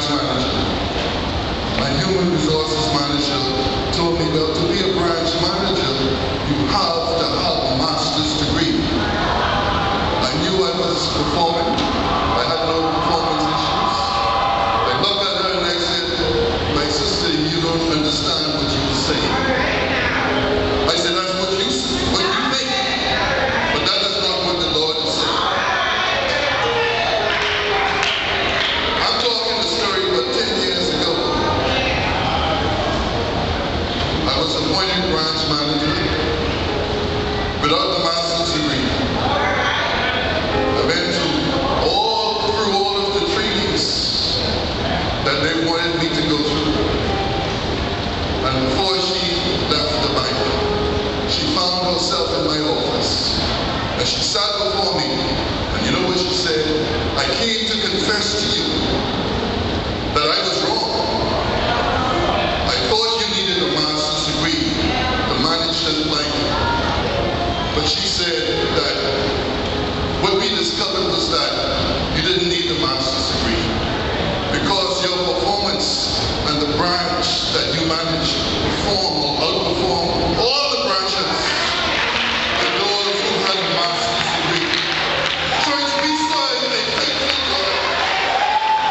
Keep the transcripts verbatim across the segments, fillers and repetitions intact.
manager. My human resources manager told me that to be a branch manager, you have to have a master's degree. I knew I was performing. I had no performance issues. I looked at her and I said, my sister, you don't understand what you were saying. I said, that's what you what you think. But that is not what the Lord is saying. I'm talking the story about ten years ago. I was appointed branch manager without the master's degree. I went through all through all of the trainings that they wanted me to go through. And before she left the Bible, she found herself in my office. And she sat before me. And you know what she said? I came to confess to you that I was wrong. I thought you needed a master's degree to manage this blanket. But she said that what we discovered was that you didn't need the master's degree because your performance and the branch that you manage perform or outperform all the branches of those who had a master's degree. Church, we serve a faithful God.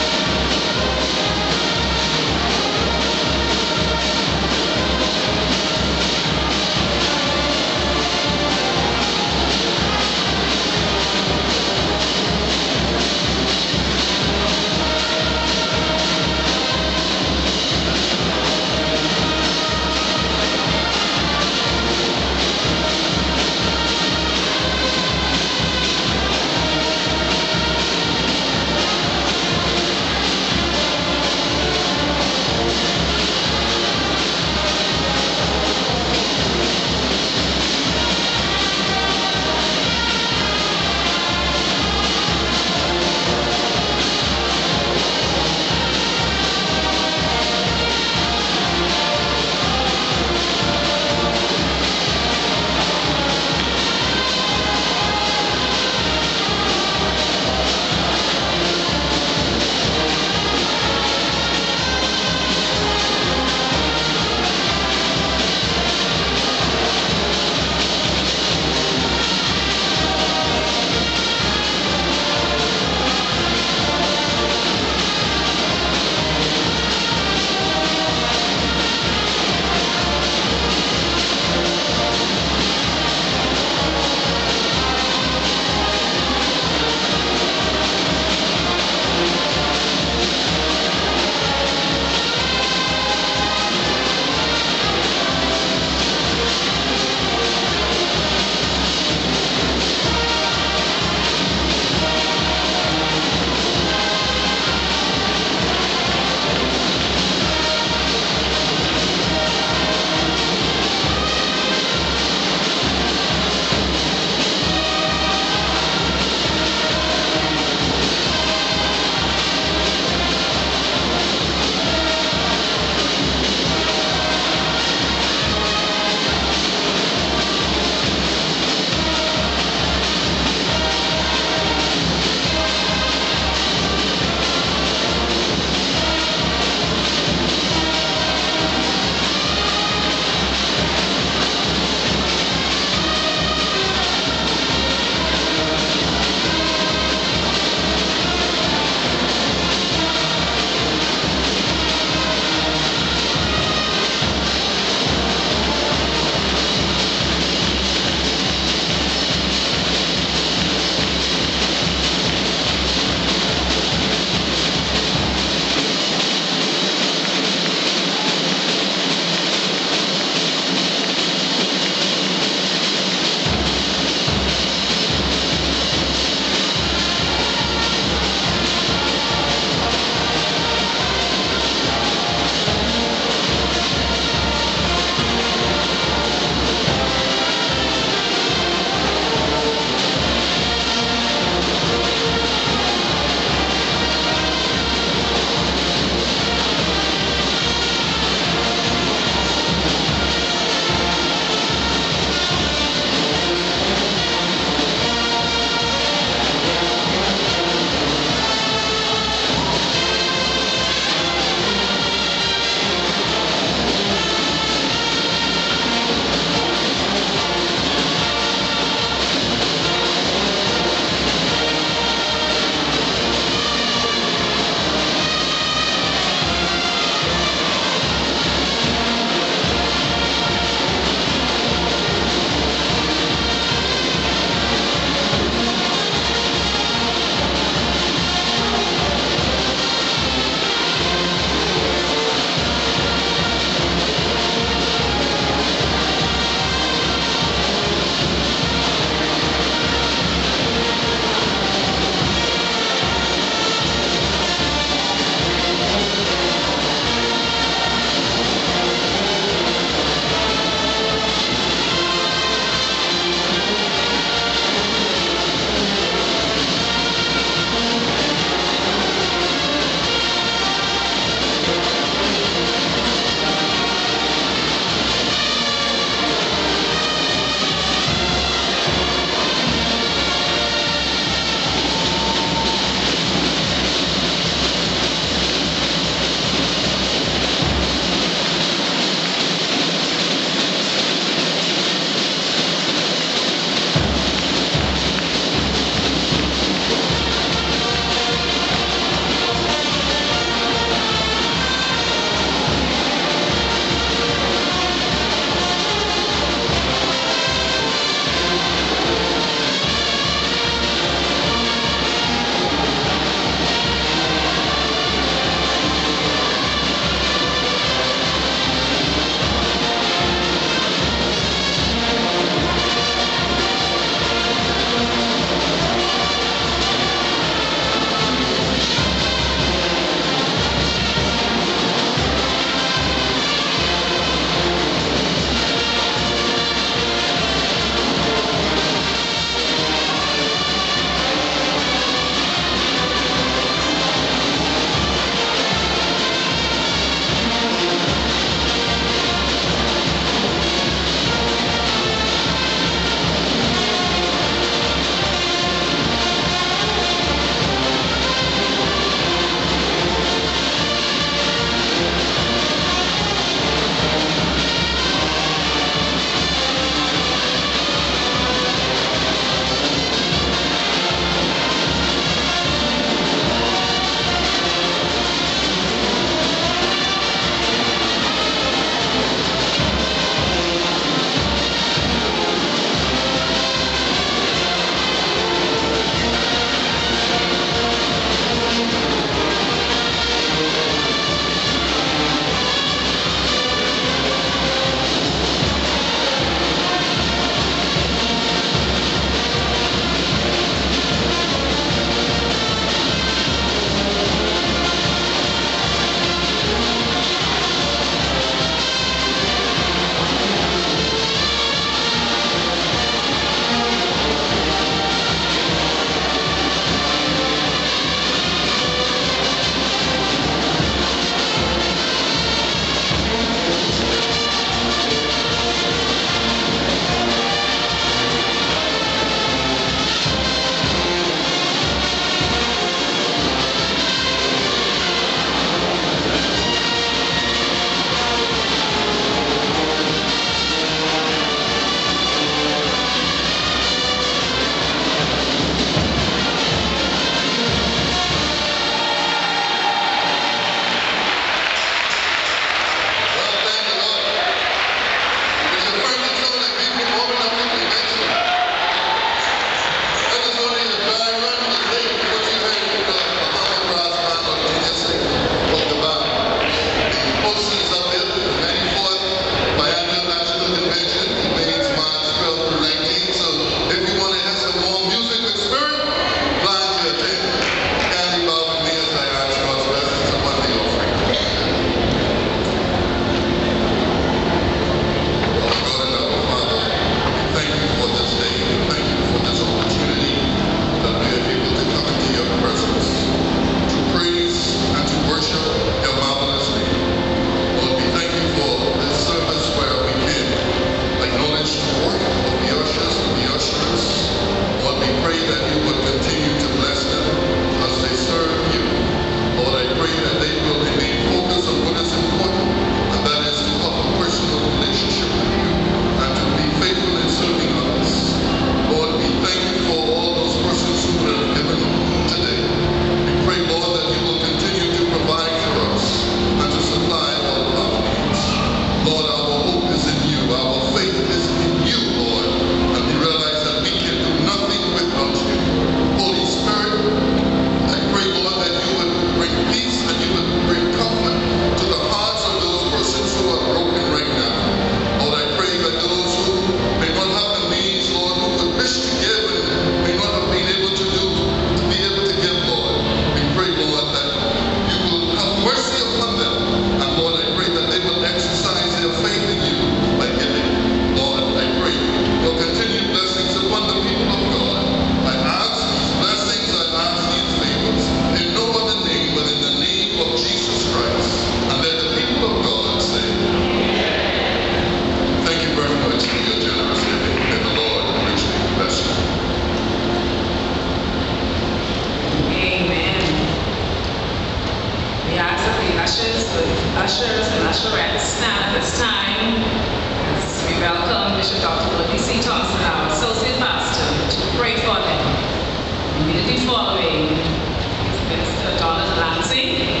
ushers and usherettes stand at this time as we welcome Bishop Doctor Woodley Thompson, our Associate Pastor, to pray for them. Immediately following Minister Donna Delancy,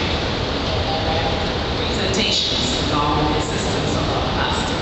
presentations along with the assistance of our pastor.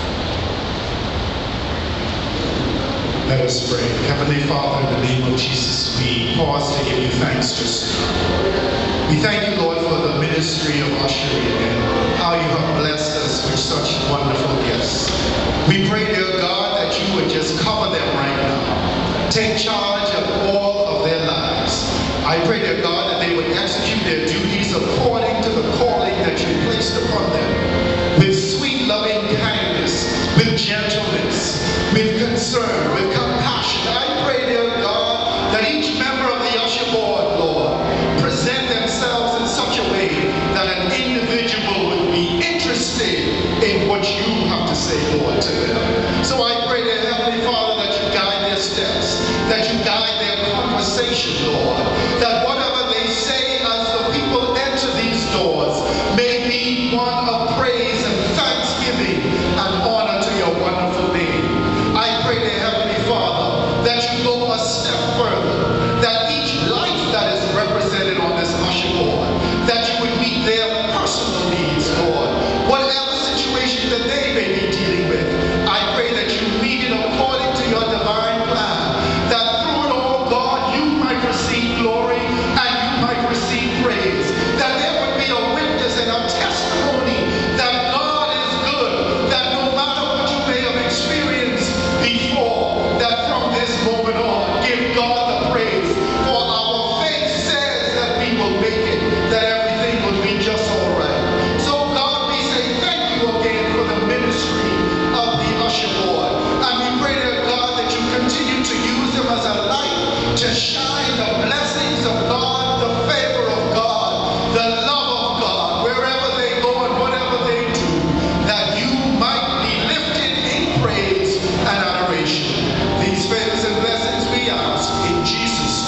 Let us pray. Heavenly Father, in the name of Jesus, we pause to give you thanks just now. We thank you, Lord, for the ministry of ushering and how you have blessed us with such wonderful gifts. We pray, dear God, that you would just cover them right now. Take charge of all of their lives. I pray, dear God, that they would execute their duties according to the calling that you placed upon them, with sweet loving kindness, with gentleness, with concern, with compassion. I pray, dear God, that each member of the usher board, Lord, present themselves in such a way that an individual would be interested in what you have to say, Lord, to them. So I pray, dear Heavenly Father, that you guide their steps, that you guide their conversation, Lord, that whatever they say as the people enter these doors may be one of praise and thanksgiving and honor to your wonderful name. I pray, dear Heavenly Father, that you go a step further, that each life that is represented on this usher board, that you would meet their personal needs, Lord. Whatever situation that they may be dealing with, I pray that you meet it according to your divine plan, that through it all, God, you might receive glory and you might receive praise, that there would be a witness and a testimony that God is good, that no matter what you may have experienced before, that from this moment on, give God the praise, for our faith says that we will make it, that everything will be just all right. So God, we say thank you again for the ministry of the usher board, and we pray, dear God, that you continue to use them as a light to shine the blessings of God, the favor of God, the love of God, wherever they go and whatever they do, that you might be lifted in praise and adoration. These favors and blessings we ask in Jesus'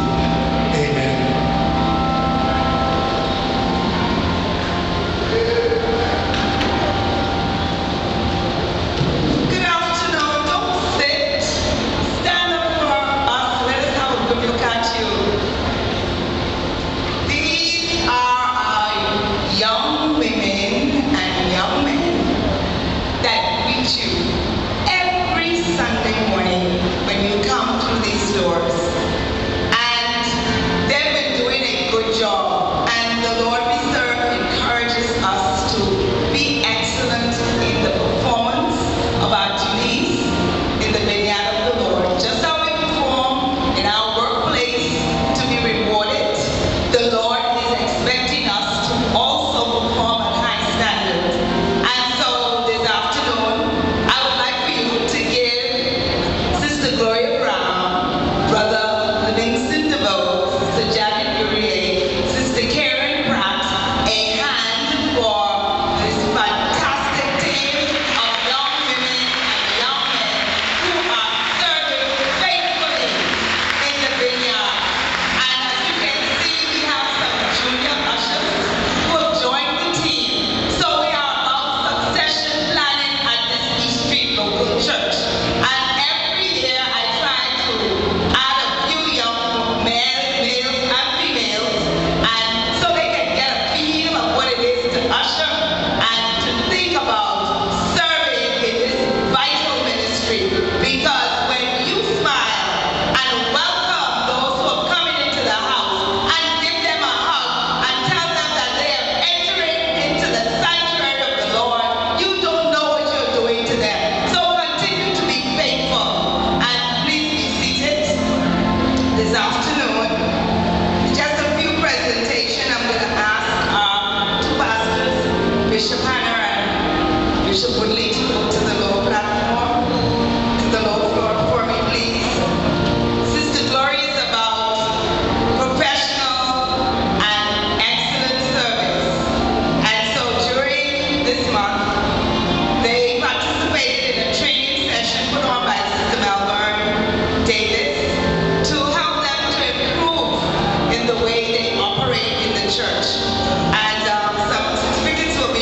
name. Amen. Good afternoon. Don't sit. Stand up for us. Let us have a good look at you. These are our young women and young men that greet you every Sunday morning when you come through these doors. And they've been doing a good job. And the Lord we serve encourages us to be excellent in the performance of our duties in the vineyard of the Lord. Just how we perform in our workplace to be rewarded, the Lord is expecting us to also perform at high standards. And so this afternoon, I would like for you to give Sister Gloria Brown, Brother Livingston DeVoe, Sister Janet Urier, Sister Karen Pratt, a hand for this fantastic team of young women and young men who are serving faithfully in the vineyard. And as you can see, we have some junior ushers who have joined the team. So we are about succession planning at this East Street local church. And every year I try to add a few young males, males and females, and so they can get a feel of what it is to usher and to think about serving in this vital ministry. Because when you smile and welcome those who have come into the house and give them a hug and tell them that they are entering into the sanctuary of the Lord, you don't know what you're doing to them. So continue to be faithful and please be seated. This afternoon, just a few presentation. I'm going to ask our two pastors, Bishop Hanna and Bishop Woodley, to go to the lower platform, to the lower floor for me, please. Sister Gloria is about professional and excellent service. And so during this month, they participated in a training session put on by Sister Melbourne Davis to help them to improve in the way they operate in the church. And um, some certificates were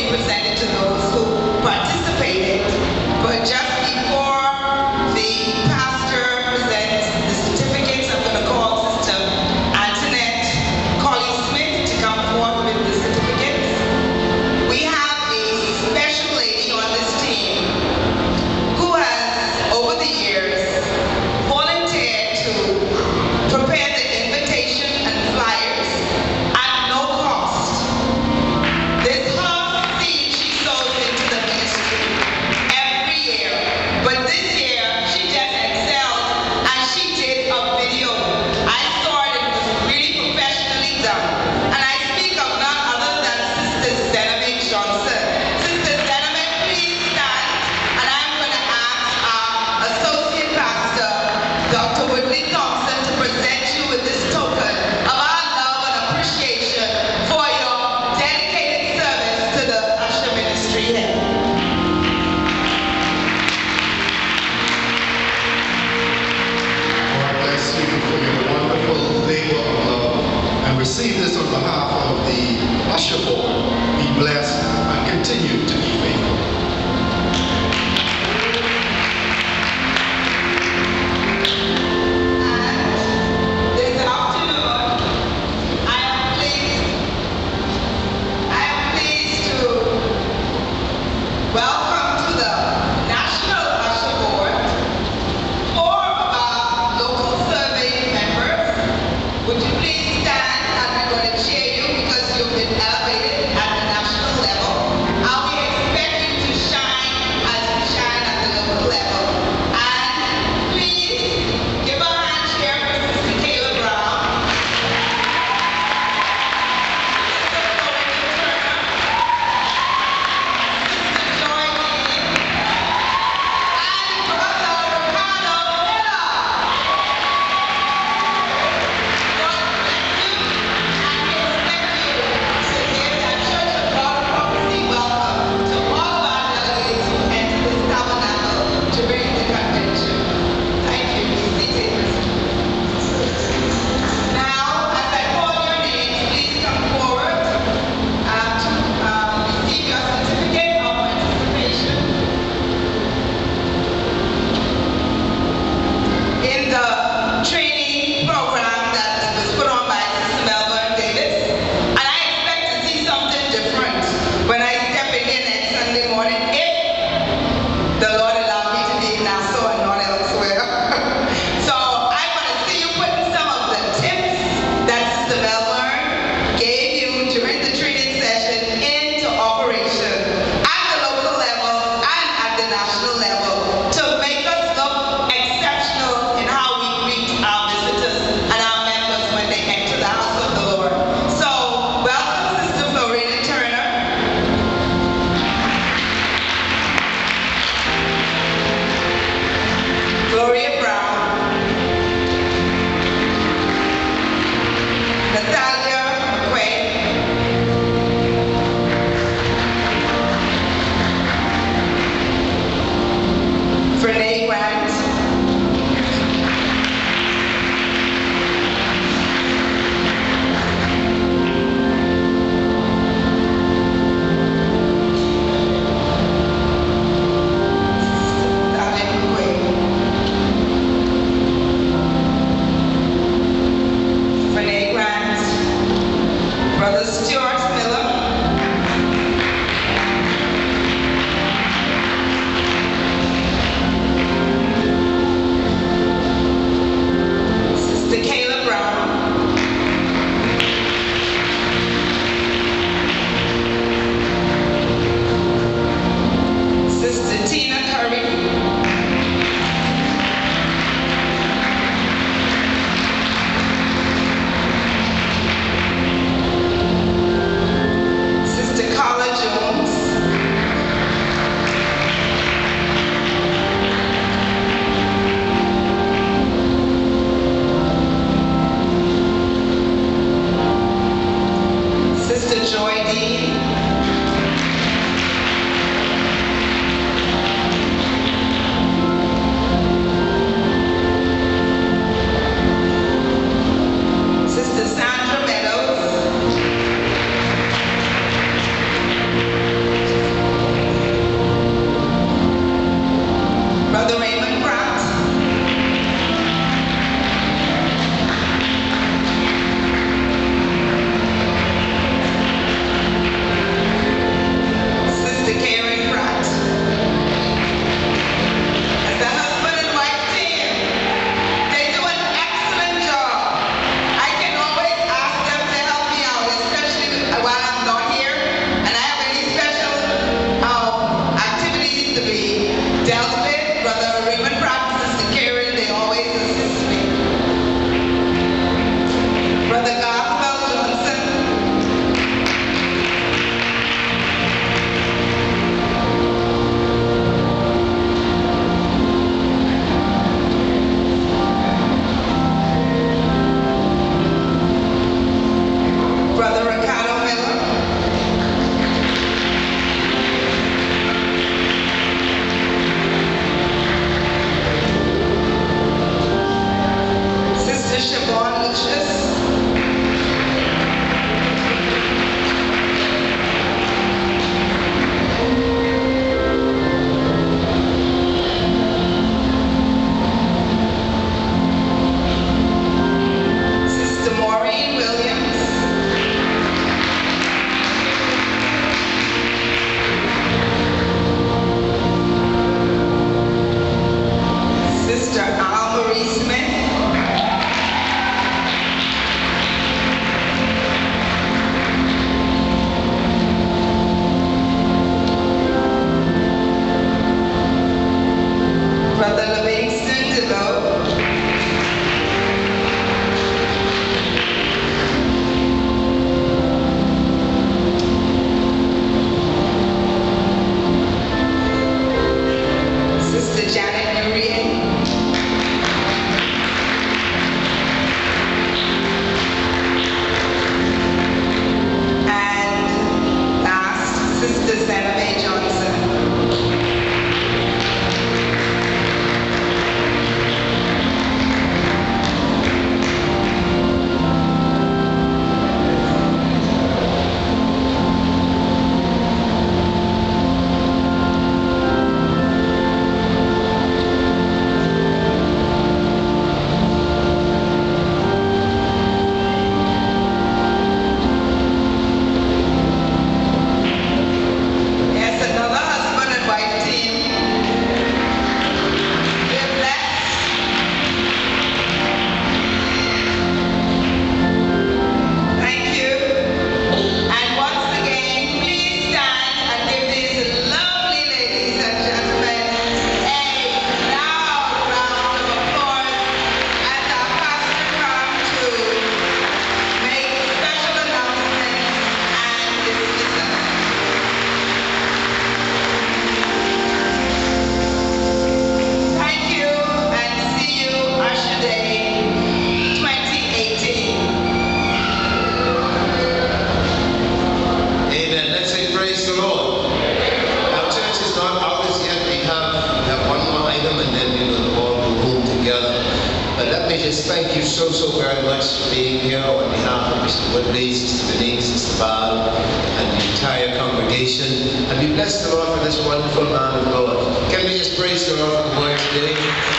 so, so very much for being here on behalf of Mister Woodley, Sister Denise, Sister Val, and the entire congregation. And we bless the Lord for this wonderful man of God. Can we just praise the Lord for the word today?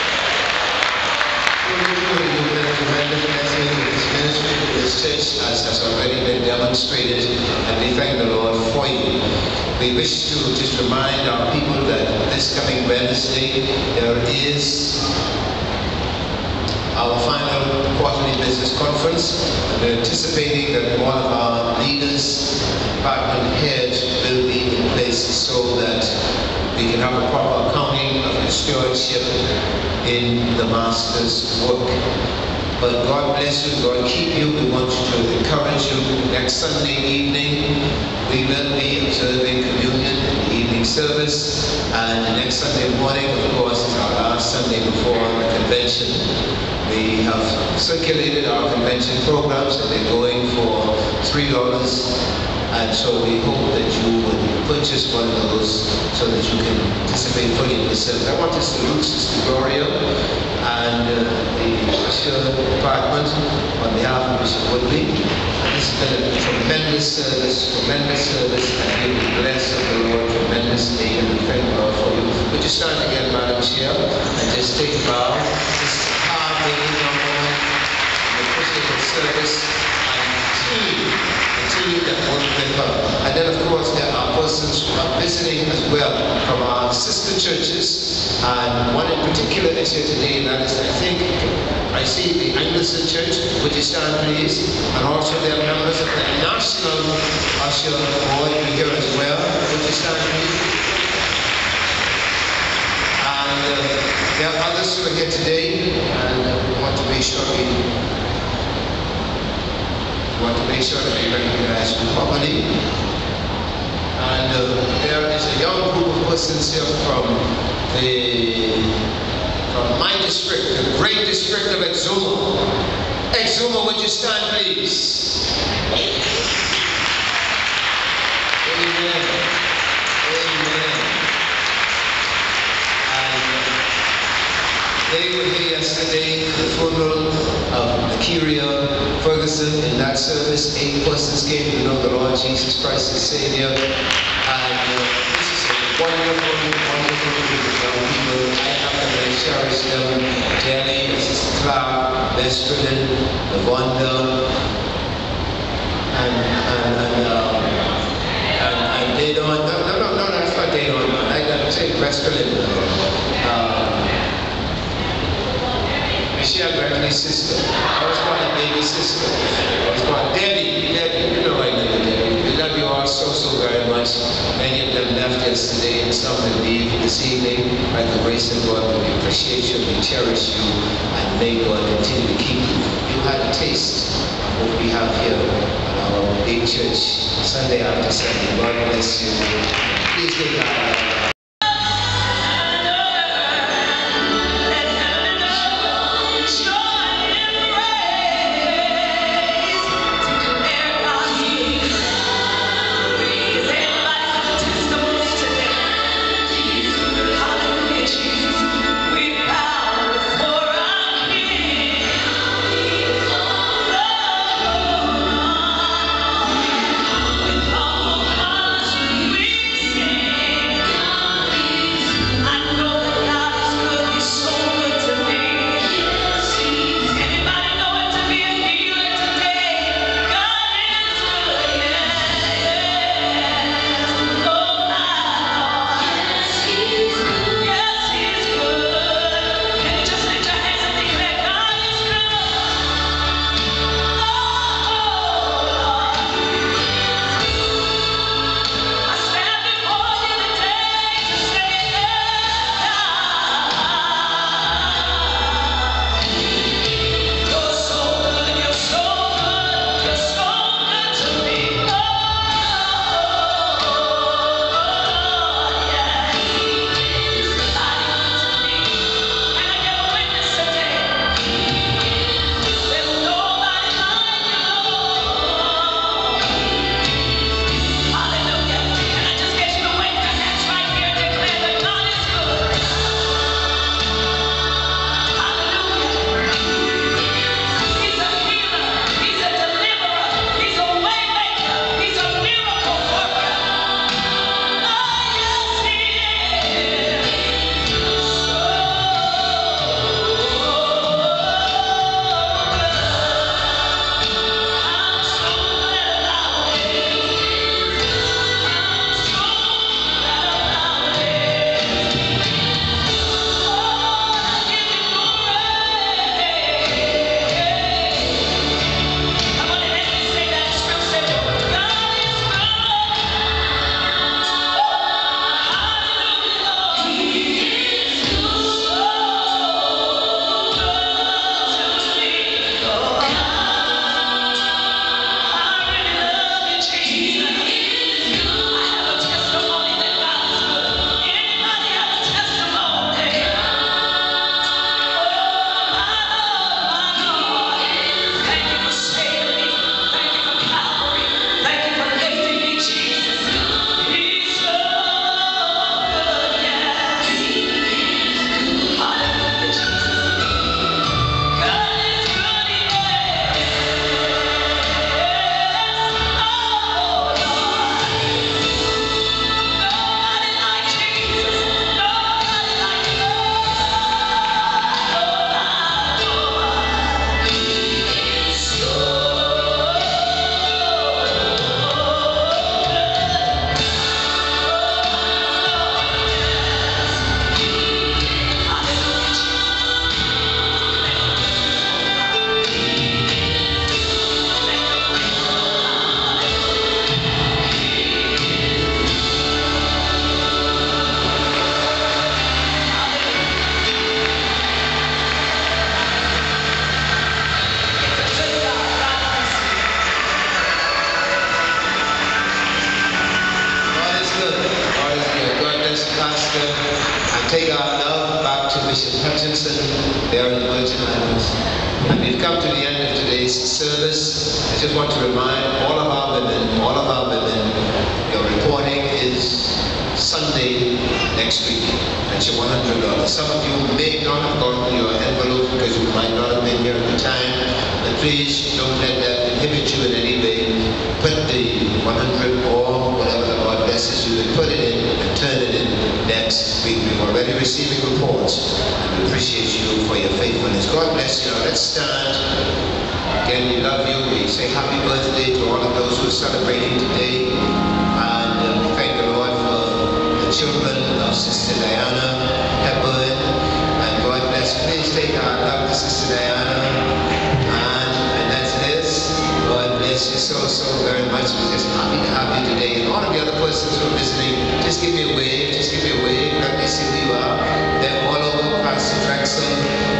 This church as has already been demonstrated, and we thank the Lord for you. We wish to just remind our people that this coming Wednesday there is our final quarterly business conference, and we're anticipating that all of our leaders, department heads will be in place so that we can have a proper accounting of the stewardship in the Master's work. But God bless you, God keep you. We want to encourage you. Next Sunday evening, we will be observing communion in the evening service. And the next Sunday morning, of course, is our last Sunday before the convention. We have circulated our convention programs, and they're going for three dollars. And so we hope that you would purchase one of those so that you can participate fully in the service. I want to salute Sister Gloria and uh, the usher department on behalf of Mister Woodley. And this has been a tremendous service, tremendous service, and we will be blessed of the Lord tremendously, and we thank God for you. Would you stand again, Madam Chair, and just take a bow. This is a hard-working young woman in the Christian service, and team, the team that work with her. And then, of course, there are persons who are visiting as well from our sister churches. And one in particular is here today, and that is, I think, I see the Anglican Church. Would you stand, please? And also there are members of the National Usher Board here as well. Would you stand, please? And uh, there are others who are here today, and uh, we want to make sure we, we want to make sure that we recognize you properly. And uh, there is a young group of persons here from the from my district, the great district of Exuma. Exuma, would you stand, please? Amen. Amen. And they were here yesterday for the funeral of Keri, Ferguson. In that service, eight persons came to know the Lord Jesus Christ as Savior. And uh, this is a wonderful, wonderful group of young people. I have to really cherish them. Jenny, Missus Clark, Westerlin, Lavonda, and and and, um, and and they don't. No, no, no, no, that's not they don't. I gotta say Westerlin. Um, Michelle Gregory's sister. I was called a baby sister. I was called Debbie. Debbie, you know I know Debbie. We love you all so, so very much. Many of them left yesterday, and some will leave this evening. By the grace of God, we appreciate you, we cherish you, and may God continue to keep you. You had a taste of what we have here at our big church, Sunday after Sunday. God bless you. Please give God. We sing Ferguson, there in the Virgin Islands. And we've come to the end of today's service. I just want to remind all of our women, all of our women, your reporting is Sunday next week. That's your one hundred dollars. Some of you may not have gotten your envelope because you might not have been here at the time. But please don't let that inhibit you in any way. Put the one hundred or whatever the Lord blesses you and put it in and turn it in next week. We're already receiving reports. And we appreciate you for your faithfulness. God bless you. Now let's stand. Again, we love you. We say happy birthday to all of those who are celebrating today. And uh, we thank the Lord for the children of Sister Diana Hepburn. And God bless. Please take our love to Sister Diana. And, and that's this. God bless you so, so very much. We're just happy to have you today. And all of the other persons who are visiting, just give me a wave. Just give me a wave. Let me see who you are. They're all over. Pastor Jackson.